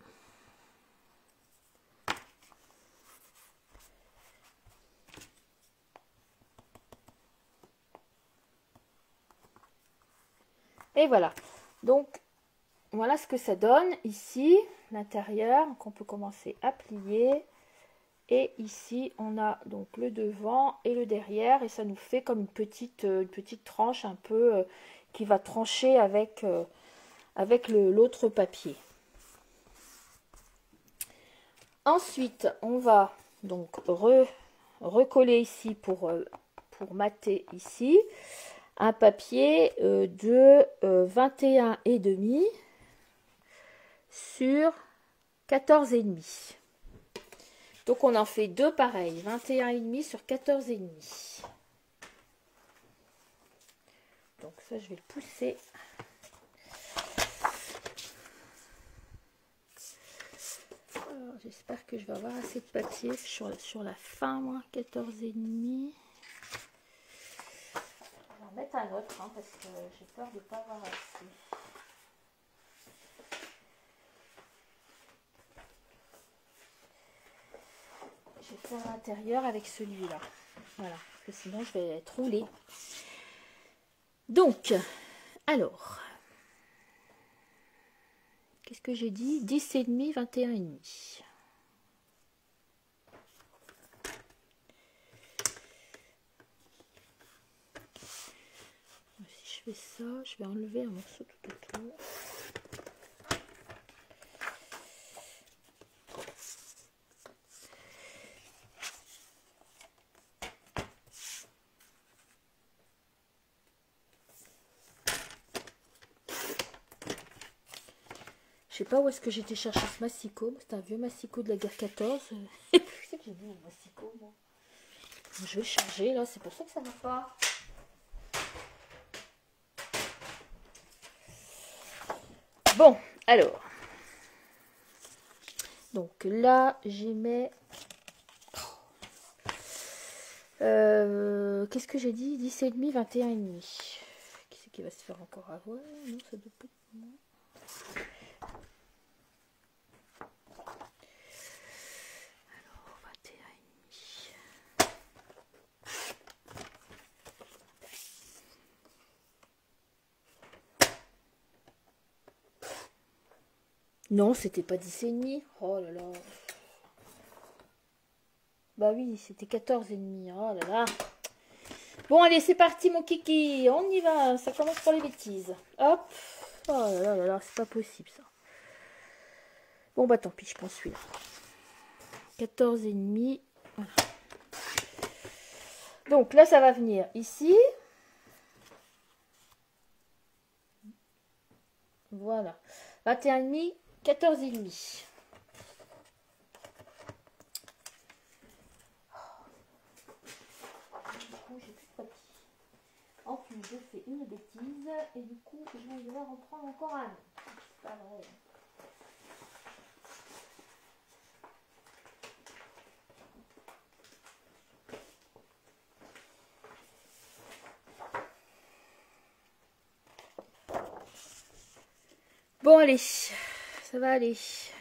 Et voilà. Donc, voilà ce que ça donne ici, l'intérieur. Donc, on peut commencer à plier. Et ici, on a donc le devant et le derrière. Et ça nous fait comme une petite, une petite tranche un peu euh, qui va trancher avec, euh, avec l'autre papier. Ensuite, on va donc re, recoller ici pour, euh, pour mater ici un papier euh, de euh, vingt et un et demi sur quatorze et demi. Donc on en fait deux pareils, vingt et un et demi sur quatorze et demi. Donc ça je vais le pousser. J'espère que je vais avoir assez de papier sur, sur la fin, moi, quatorze et demi. Je vais en mettre un autre hein, parce que j'ai peur de ne pas avoir assez. Je vais faire l'intérieur avec celui-là. Voilà, parce que sinon je vais être roulée. Donc, alors, qu'est-ce que j'ai dit? dix et demi, vingt et un et demi. Si je fais ça, je vais enlever un morceau tout autour. Je sais pas où est-ce que j'étais chercher ce massicot. C'est un vieux massicot de la guerre quatorze. C'est que j'ai vu un massicot, moi. Je vais changer là, c'est pour ça que ça ne va pas. Bon, alors. Donc là, j'y mets Euh, Qu'est-ce que j'ai dit? Dix et demi, vingt et un et demi. Qui c'est qui va se faire encore avoir? Non, ça doit pas être moi. Alors, vingt et un et demi. Non, c'était pas dix et demi. Oh là là. Bah oui, c'était quatorze et demi. Oh là là. Bon, allez, c'est parti, mon kiki. On y va. Ça commence pour les bêtises. Hop. Oh là là là là, c'est pas possible, ça. Bon, bah tant pis, je prends celui-là. quatorze et demi. Voilà. Donc là, ça va venir ici. Voilà. vingt et un et demi, quatorze et demi. En plus, je fais une bêtise et du coup, je vais devoir en prendre encore un. C'est pas vrai. Bon, allez, ça va aller.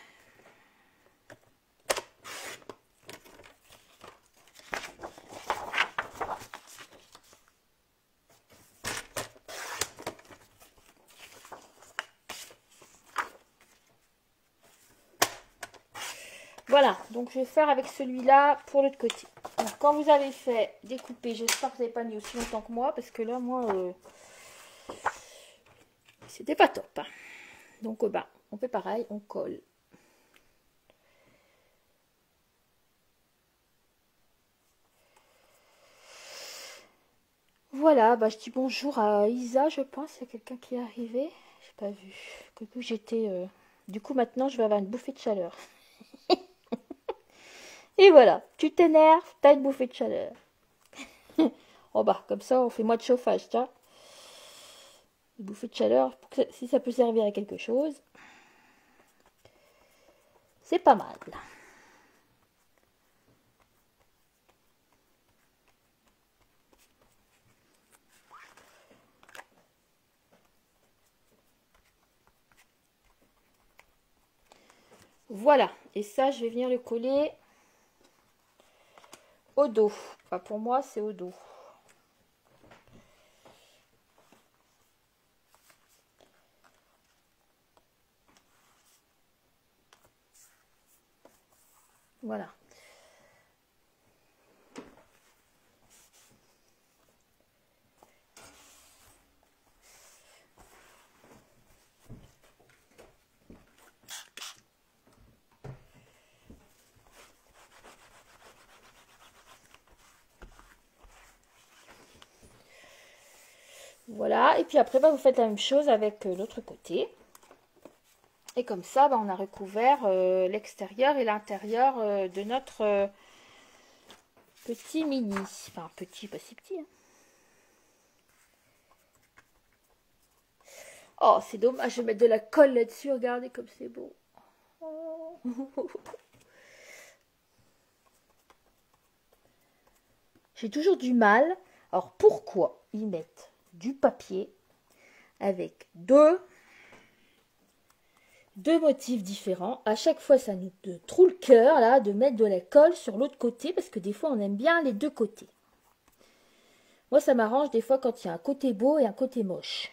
Voilà, donc je vais faire avec celui-là pour l'autre côté. Donc, quand vous avez fait découper, j'espère que vous n'avez pas mis aussi longtemps que moi, parce que là, moi, euh, c'était pas top. Hein. Donc, euh, bah, on fait pareil, on colle. Voilà, bah, je dis bonjour à Isa, je pense. Il y a quelqu'un qui est arrivé. J'ai pas vu. Du coup, j'étais. Euh... Du coup, maintenant, je vais avoir une bouffée de chaleur. Et voilà, tu t'énerves, t'as une bouffée de chaleur. Oh bah, comme ça, on fait moins de chauffage, tiens. Une bouffée de chaleur, pour que, si ça peut servir à quelque chose, c'est pas mal. Voilà, et ça, je vais venir le coller au dos. Enfin, pour moi, c'est au dos. Voilà. Voilà, et puis après, bah, vous faites la même chose avec euh, l'autre côté. Et comme ça, bah, on a recouvert euh, l'extérieur et l'intérieur euh, de notre euh, petit mini. Enfin, petit, pas si petit. Hein. Oh, c'est dommage, je vais mettre de la colle là-dessus. Regardez comme c'est beau. Oh. J'ai toujours du mal. Alors, pourquoi ils mettent du papier avec deux, deux motifs différents? À chaque fois, ça nous trouve le cœur là de mettre de la colle sur l'autre côté parce que des fois, on aime bien les deux côtés. Moi, ça m'arrange des fois quand il y a un côté beau et un côté moche.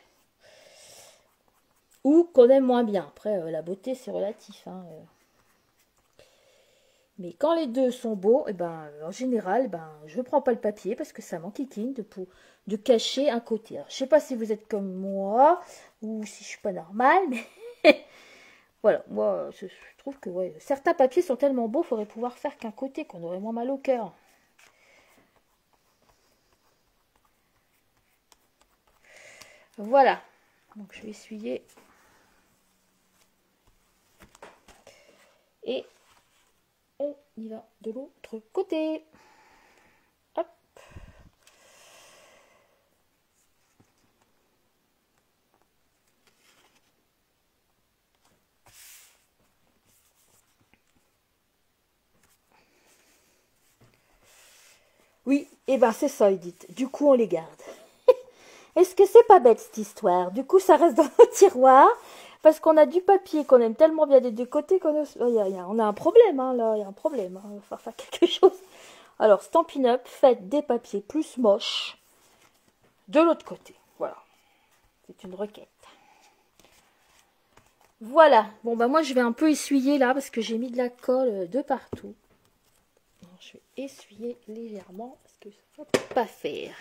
Ou qu'on aime moins bien. Après, euh, la beauté, c'est relatif. Hein, euh. Mais quand les deux sont beaux, et ben, en général, ben, je ne prends pas le papier parce que ça m'enquiquine de, de cacher un côté. Alors, je ne sais pas si vous êtes comme moi ou si je suis pas normale, mais voilà, moi, je, je trouve que ouais, certains papiers sont tellement beaux, il faudrait pouvoir faire qu'un côté, qu'on aurait moins mal au cœur. Voilà, donc je vais essuyer. Et on y va de l'autre côté. Hop. Oui, et ben c'est ça, Edith. Du coup, on les garde. Est-ce que c'est pas bête cette histoire? Du coup, ça reste dans le tiroir parce qu'on a du papier qu'on aime tellement bien des deux côtés qu'on a... Oh, y a, y a... on a un problème, hein, là. Il y a un problème. Hein. Il va falloir faire quelque chose. Alors, Stampin' Up, faites des papiers plus moches de l'autre côté. Voilà. C'est une requête. Voilà. Bon, bah moi, je vais un peu essuyer là parce que j'ai mis de la colle de partout. Alors, je vais essuyer légèrement parce que ça ne peut pas faire.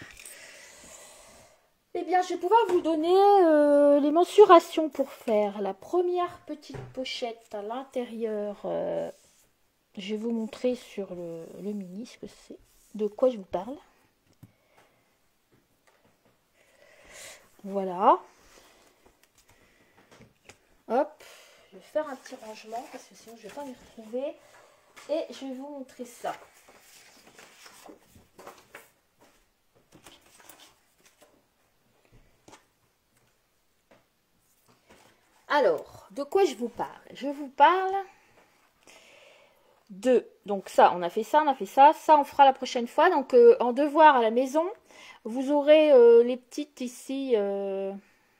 Eh bien, je vais pouvoir vous donner euh, les mensurations pour faire la première petite pochette à l'intérieur. Euh, je vais vous montrer sur le, le mini ce que c'est, de quoi je vous parle. Voilà. Hop, je vais faire un petit rangement parce que sinon je ne vais pas m'y retrouver. Et je vais vous montrer ça. Alors, de quoi je vous parle? Je vous parle de... Donc ça, on a fait ça, on a fait ça. Ça, on fera la prochaine fois. Donc, euh, en devoir à la maison, vous aurez euh, les petites ici... Euh...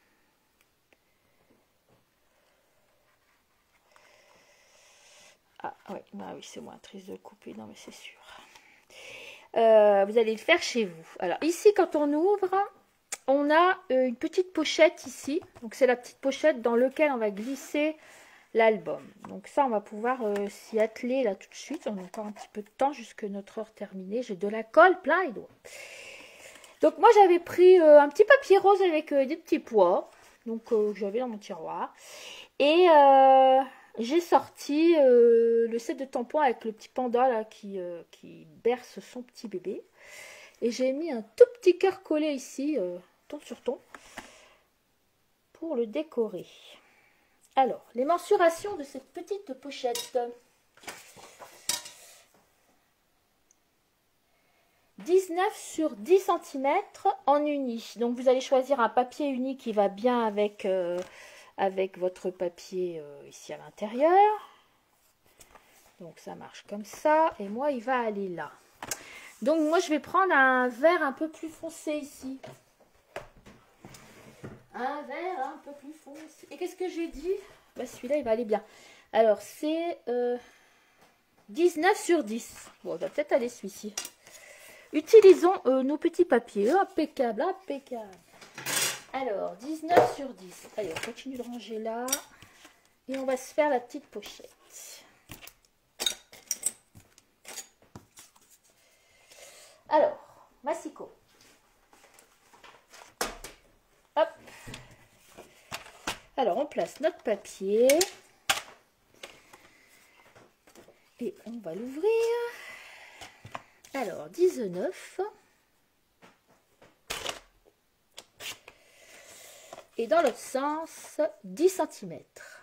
Ah, ouais, bah oui, c'est moins triste de le couper. Non, mais c'est sûr. Euh, vous allez le faire chez vous. Alors, ici, quand on ouvre... On a euh, une petite pochette ici. Donc, c'est la petite pochette dans laquelle on va glisser l'album. Donc, ça, on va pouvoir euh, s'y atteler là tout de suite. On a encore un petit peu de temps jusque notre heure terminée. J'ai de la colle plein les doigts. Donc, moi, j'avais pris euh, un petit papier rose avec euh, des petits pois. Donc, euh, j'avais dans mon tiroir. Et euh, j'ai sorti euh, le set de tampons avec le petit panda là qui, euh, qui berce son petit bébé. Et j'ai mis un tout petit cœur collé ici. Euh, ton sur ton pour le décorer. Alors, les mensurations de cette petite pochette. dix-neuf sur dix centimètres en uni. Donc, vous allez choisir un papier uni qui va bien avec, euh, avec votre papier euh, ici à l'intérieur. Donc, ça marche comme ça. Et moi, il va aller là. Donc, moi, je vais prendre un vert un peu plus foncé ici. Un vert un peu plus foncé. Et qu'est-ce que j'ai dit? Bah, celui-là, il va aller bien. Alors, c'est euh, dix-neuf sur dix. Bon, on va peut-être aller celui-ci. Utilisons euh, nos petits papiers. Impeccable, impeccable. Alors, dix-neuf sur dix. Allez, on continue de ranger là. Et on va se faire la petite pochette. Alors, massicot. Hop. Alors, on place notre papier. Et on va l'ouvrir. Alors, dix-neuf. Et dans l'autre sens, dix centimètres.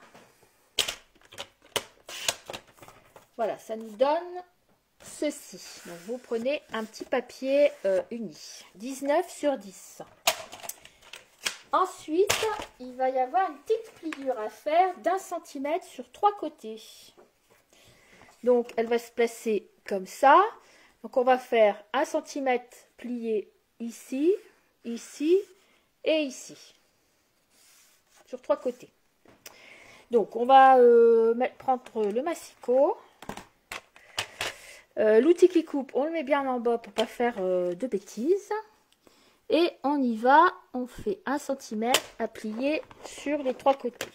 Voilà, ça nous donne ceci. Donc, vous prenez un petit papier euh, uni. dix-neuf sur dix. Ensuite, il va y avoir une petite pliure à faire d'un centimètre sur trois côtés. Donc, elle va se placer comme ça. Donc, on va faire un centimètre plié ici, ici et ici. Sur trois côtés. Donc, on va euh, mettre, prendre le massicot. Euh, L'outil qui coupe, on le met bien en bas pour ne pas faire euh, de bêtises. Et on y va, on fait un centimètre à plier sur les trois côtés.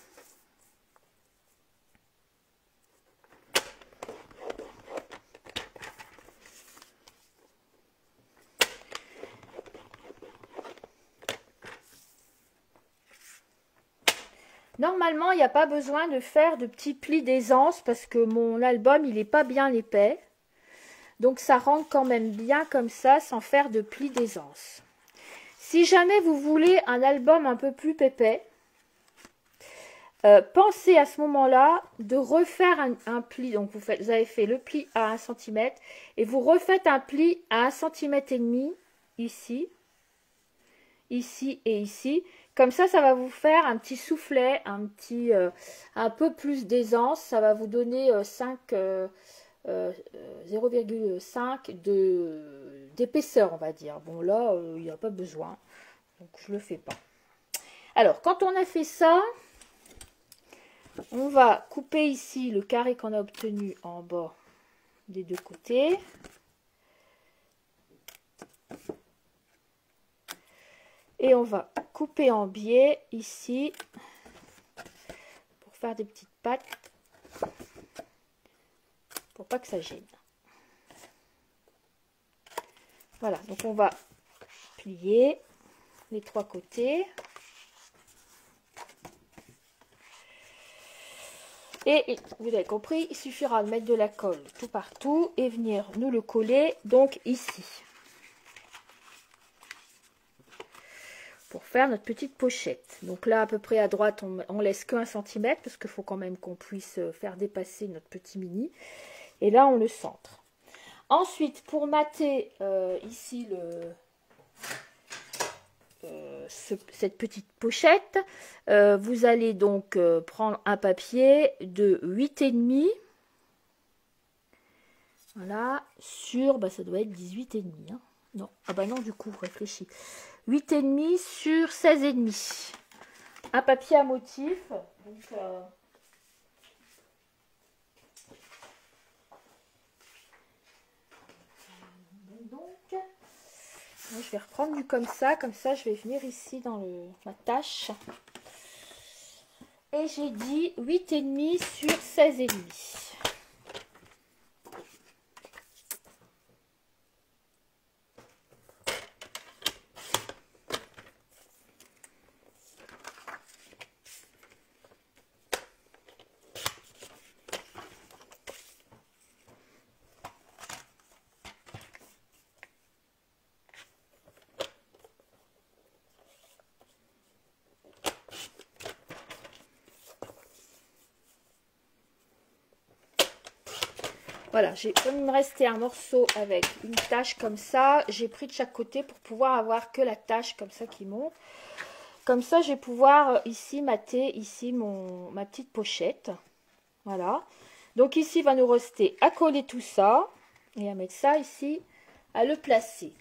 Normalement, il n'y a pas besoin de faire de petits plis d'aisance parce que mon album, il n'est pas bien épais. Donc, ça rentre quand même bien comme ça, sans faire de plis d'aisance. Si jamais vous voulez un album un peu plus épais, euh, pensez à ce moment-là de refaire un, un pli. Donc, vous, faites, vous avez fait le pli à un centimètre et vous refaites un pli à un centimètre et demi ici, ici et ici. Comme ça, ça va vous faire un petit soufflet, un petit, euh, un peu plus d'aisance. Ça va vous donner euh, cinq, euh, euh, zéro virgule cinq de d'épaisseur, on va dire. Bon, là, euh, il n'y a pas besoin. Donc, je ne le fais pas. Alors, quand on a fait ça, on va couper ici le carré qu'on a obtenu en bas des deux côtés. Et on va couper en biais ici pour faire des petites pattes pour pas que ça gêne. Voilà, donc on va plier les trois côtés. Et vous avez compris, il suffira de mettre de la colle tout partout et venir nous le coller donc ici. Pour faire notre petite pochette. Donc là, à peu près à droite, on, on laisse que un centimètre parce qu'il faut quand même qu'on puisse faire dépasser notre petit mini. Et là, on le centre. Ensuite, pour mater euh, ici le, euh, ce, cette petite pochette, euh, vous allez donc euh, prendre un papier de huit virgule cinq. Voilà, sur, bah, ça doit être dix-huit virgule cinq. Hein. Non, ah bah non, du coup, réfléchis. huit virgule cinq sur seize virgule cinq. Un papier à motif. Donc, euh, donc moi, je vais reprendre du comme ça. Comme ça, je vais venir ici dans le, ma tâche. Et j'ai dit huit virgule cinq sur seize virgule cinq. Voilà, j'ai, comme il me restait un morceau avec une tache comme ça, j'ai pris de chaque côté pour pouvoir avoir que la tache comme ça qui monte. Comme ça, je vais pouvoir ici mater ici mon, ma petite pochette. Voilà. Donc ici, il va nous rester à coller tout ça et à mettre ça ici, à le placer.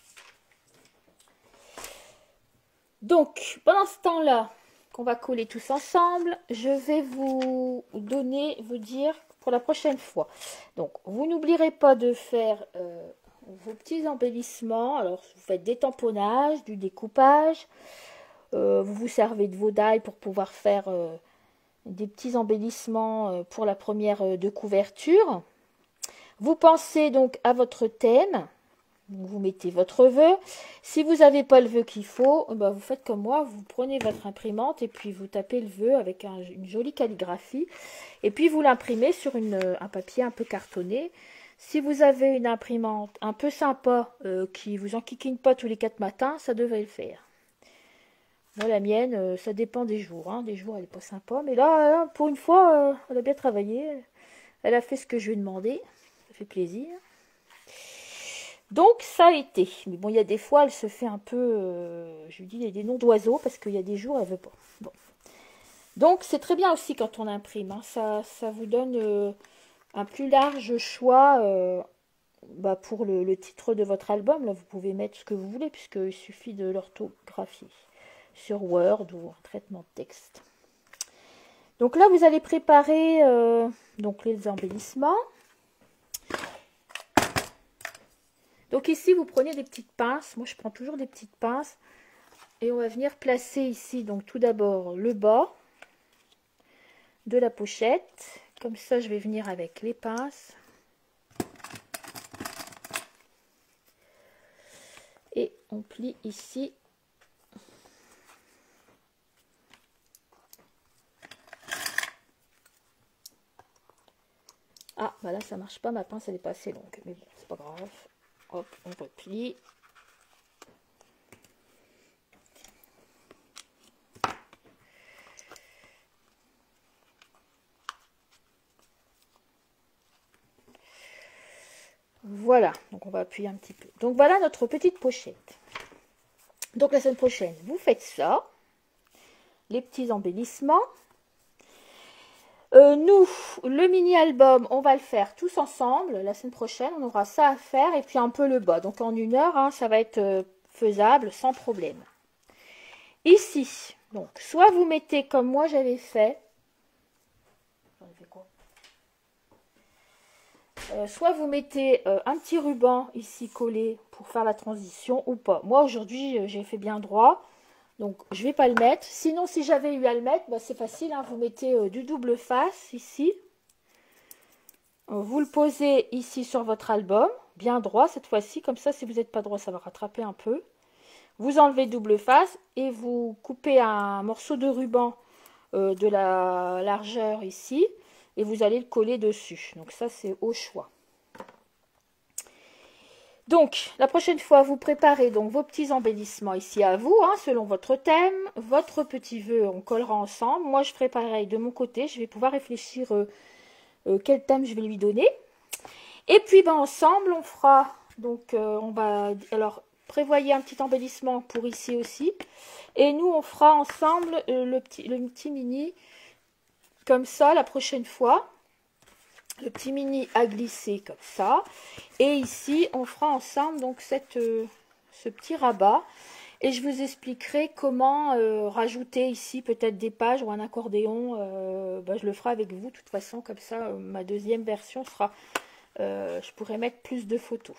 Donc, pendant ce temps-là, qu'on va coller tous ensemble, je vais vous donner, vous dire pour la prochaine fois. Donc, vous n'oublierez pas de faire euh, vos petits embellissements. Alors, vous faites des tamponnages, du découpage. Euh, vous vous servez de vos die pour pouvoir faire euh, des petits embellissements euh, pour la première euh, de couverture. Vous pensez donc à votre thème. Vous mettez votre vœu. Si vous n'avez pas le vœu qu'il faut, bah vous faites comme moi, vous prenez votre imprimante et puis vous tapez le vœu avec un, une jolie calligraphie. Et puis vous l'imprimez sur une, un papier un peu cartonné. Si vous avez une imprimante un peu sympa euh, qui vous enquiquine pas tous les quatre matins, ça devrait le faire. Moi, la mienne, euh, ça dépend des jours. Hein. Des jours, elle n'est pas sympa. Mais là, pour une fois, euh, elle a bien travaillé. Elle a fait ce que je lui ai demandé. Ça fait plaisir. Donc, ça a été. Mais bon, il y a des fois, elle se fait un peu... Euh, je lui dis, il y a des noms d'oiseaux parce qu'il y a des jours, elle ne veut pas. Bon. Donc, c'est très bien aussi quand on imprime. Hein. Ça, ça vous donne euh, un plus large choix euh, bah, pour le, le titre de votre album. Là, vous pouvez mettre ce que vous voulez puisqu'il suffit de l'orthographier sur Word ou un traitement de texte. Donc là, vous allez préparer euh, donc les embellissements. Donc ici, vous prenez des petites pinces. Moi, je prends toujours des petites pinces. Et on va venir placer ici, donc tout d'abord, le bas de la pochette. Comme ça, je vais venir avec les pinces. Et on plie ici. Ah, bah là, ça marche pas. Ma pince, elle est pas assez longue. Mais bon, c'est pas grave. Hop, on replie. Voilà, donc on va appuyer un petit peu. Donc voilà notre petite pochette. Donc la semaine prochaine, vous faites ça, les petits embellissements. Euh, nous, le mini-album, on va le faire tous ensemble. La semaine prochaine, on aura ça à faire. Et puis un peu le bas. Donc en une heure, hein, ça va être euh, faisable sans problème. Ici, donc, soit vous mettez comme moi j'avais fait. J'en ai fait quoi euh, soit vous mettez euh, un petit ruban ici collé pour faire la transition ou pas. Moi aujourd'hui, euh, j'ai fait bien droit. Donc, je vais pas le mettre. Sinon, si j'avais eu à le mettre, bah, c'est facile. Hein, vous mettez euh, du double face ici. Euh, vous le posez ici sur votre album. Bien droit cette fois-ci. Comme ça, si vous n'êtes pas droit, ça va rattraper un peu. Vous enlevez double face et vous coupez un morceau de ruban euh, de la largeur ici. Et vous allez le coller dessus. Donc, ça, c'est au choix. Donc, la prochaine fois, vous préparez donc vos petits embellissements ici à vous, hein, selon votre thème. Votre petit vœu, on collera ensemble. Moi, je ferai pareil de mon côté. Je vais pouvoir réfléchir euh, euh, quel thème je vais lui donner. Et puis, ben, ensemble, on fera... Donc, euh, on va... Alors, prévoyez un petit embellissement pour ici aussi. Et nous, on fera ensemble euh, le, petit, le petit mini comme ça la prochaine fois. Le petit mini à glisser comme ça. Et ici, on fera ensemble donc cette, euh, ce petit rabat. Et je vous expliquerai comment euh, rajouter ici peut-être des pages ou un accordéon. Euh, ben, je le ferai avec vous. De toute façon, comme ça, euh, ma deuxième version sera... Euh, je pourrai mettre plus de photos.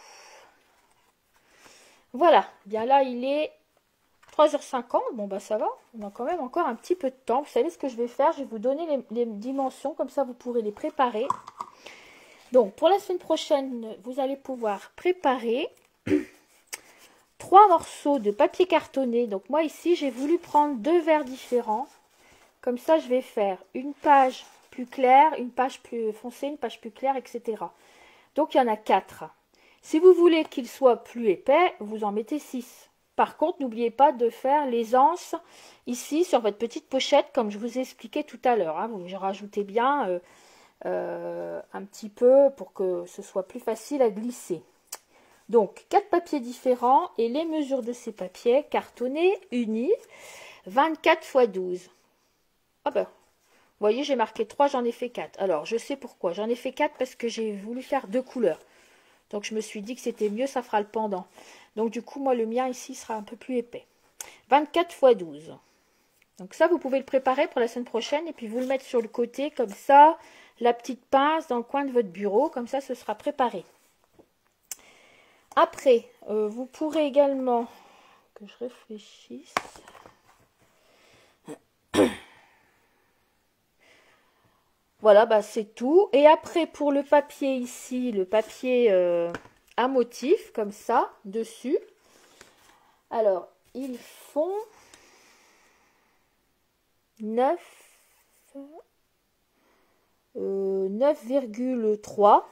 Voilà. Bien là, il est trois heures cinquante. Bon, bah ça va. On a quand même encore un petit peu de temps. Vous savez ce que je vais faire? Je vais vous donner les, les dimensions. Comme ça, vous pourrez les préparer. Donc, pour la semaine prochaine, vous allez pouvoir préparer trois morceaux de papier cartonné. Donc, moi, ici, j'ai voulu prendre deux verres différents. Comme ça, je vais faire une page plus claire, une page plus foncée, une page plus claire, et cetera. Donc, il y en a quatre. Si vous voulez qu'il soit plus épais, vous en mettez six. Par contre, n'oubliez pas de faire les anses ici sur votre petite pochette, comme je vous ai expliqué tout à l'heure. Hein. Vous rajoutez bien... Euh, Euh, un petit peu pour que ce soit plus facile à glisser. Donc, quatre papiers différents et les mesures de ces papiers cartonnés unis, vingt-quatre fois douze. Ah ben, vous voyez, j'ai marqué trois, j'en ai fait quatre. Alors, je sais pourquoi. J'en ai fait quatre parce que j'ai voulu faire deux couleurs. Donc, je me suis dit que c'était mieux, ça fera le pendant. Donc, du coup, moi, le mien ici sera un peu plus épais. vingt-quatre fois douze. Donc, ça, vous pouvez le préparer pour la semaine prochaine et puis vous le mettre sur le côté comme ça. La petite pince dans le coin de votre bureau, comme ça ce sera préparé. Après, euh, vous pourrez également, que je réfléchisse, voilà, bah c'est tout. Et après, pour le papier ici, le papier euh, à motif, comme ça, dessus, alors, ils font neuf... Euh, neuf virgule trois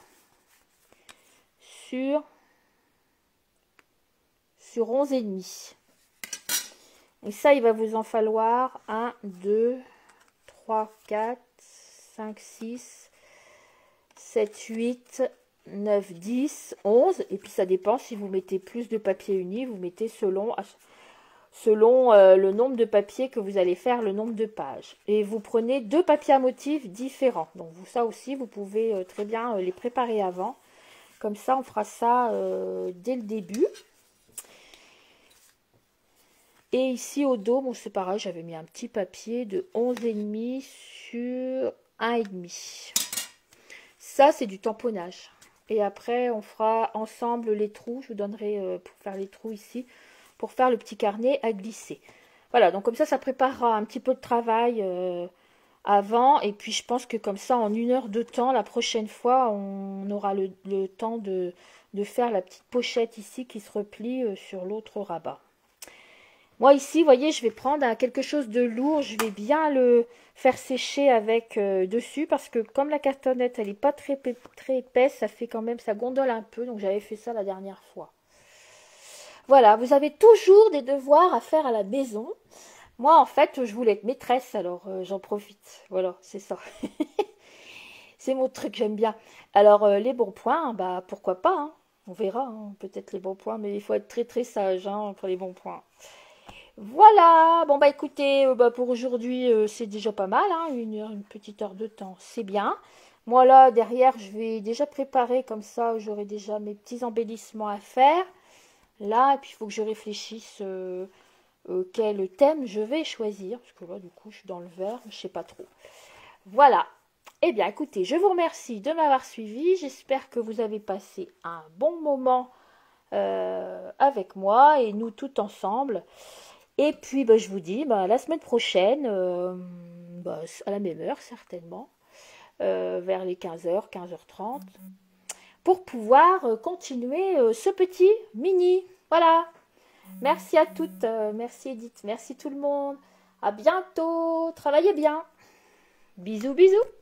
sur, sur onze virgule cinq. Et ça, il va vous en falloir un, deux, trois, quatre, cinq, six, sept, huit, neuf, dix, onze. Et puis ça dépend si vous mettez plus de papier uni, vous mettez selon... selon euh, le nombre de papiers que vous allez faire, le nombre de pages. Et vous prenez deux papiers à motifs différents. Donc vous, ça aussi, vous pouvez euh, très bien euh, les préparer avant. Comme ça, on fera ça euh, dès le début. Et ici au dos, bon, c'est pareil, j'avais mis un petit papier de onze virgule cinq sur un virgule cinq. Ça, c'est du tamponnage. Et après, on fera ensemble les trous. Je vous donnerai euh, pour faire les trous ici, pour faire le petit carnet à glisser. Voilà, donc comme ça, ça préparera un petit peu de travail euh, avant. Et puis, je pense que comme ça, en une heure de temps, la prochaine fois, on aura le, le temps de, de faire la petite pochette ici qui se replie euh, sur l'autre rabat. Moi, ici, vous voyez, je vais prendre hein, quelque chose de lourd. Je vais bien le faire sécher avec euh, dessus parce que comme la cartonnette, elle n'est pas très, très épaisse, ça fait quand même, ça gondole un peu. Donc, j'avais fait ça la dernière fois. Voilà, vous avez toujours des devoirs à faire à la maison. Moi, en fait, je voulais être maîtresse, alors euh, j'en profite. Voilà, c'est ça. C'est mon truc, j'aime bien. Alors, euh, les bons points, bah pourquoi pas, hein. On verra, hein, peut-être les bons points, mais il faut être très très sage hein, pour les bons points. Voilà, bon bah écoutez, euh, bah, pour aujourd'hui euh, c'est déjà pas mal, hein, une heure, une petite heure de temps, c'est bien. Moi là derrière je vais déjà préparer comme ça, j'aurai déjà mes petits embellissements à faire. Là, et puis il faut que je réfléchisse euh, euh, quel thème je vais choisir, parce que là du coup je suis dans le vert, je sais pas trop. Voilà. Eh bien écoutez, je vous remercie de m'avoir suivi, j'espère que vous avez passé un bon moment euh, avec moi et nous tout ensemble. Et puis, bah, je vous dis, bah, la semaine prochaine, euh, bah, à la même heure certainement, euh, vers les quinze heures, quinze heures trente, pour pouvoir euh, continuer euh, ce petit mini. Voilà. Merci à toutes. euh, merci Edith. Merci tout le monde. À bientôt. Travaillez bien. Bisous, bisous.